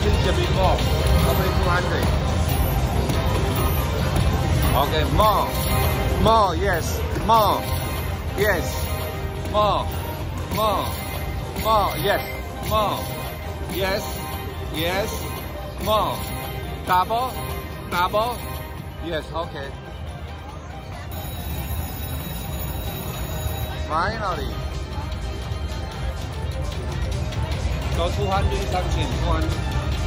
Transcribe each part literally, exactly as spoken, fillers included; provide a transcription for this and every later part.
think should be more. Probably two hundred. Okay, more. More, yes. More. Yes. More. More. More, yes. More. Yes. Yes. More. Double. Double. Yes, okay. Finally. Go two hundred something. two hundred.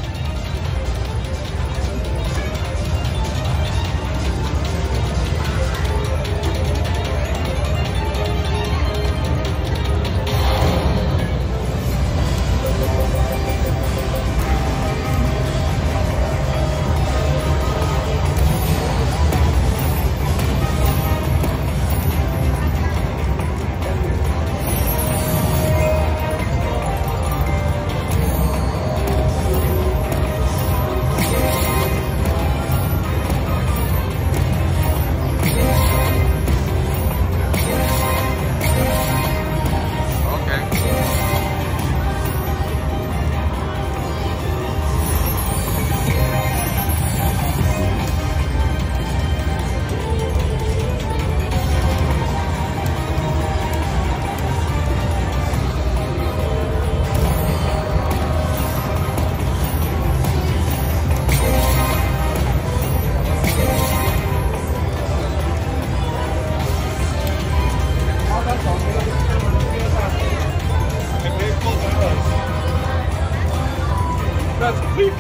That's quick.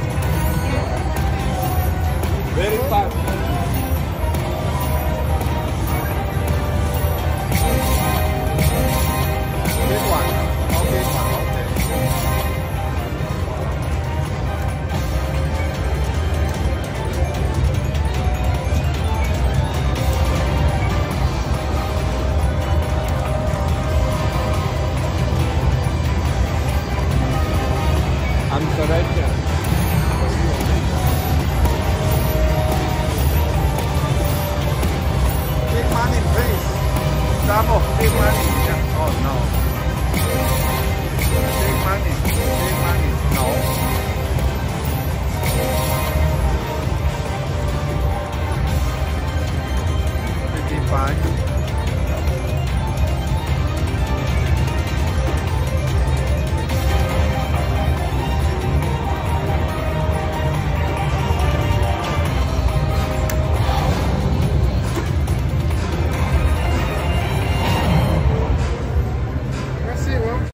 Very fast. This one. Oh, this one. Okay. I'm correct. Big money, please. Double, big money. Yeah. Oh no. Big money, big money. No. Fifty-five.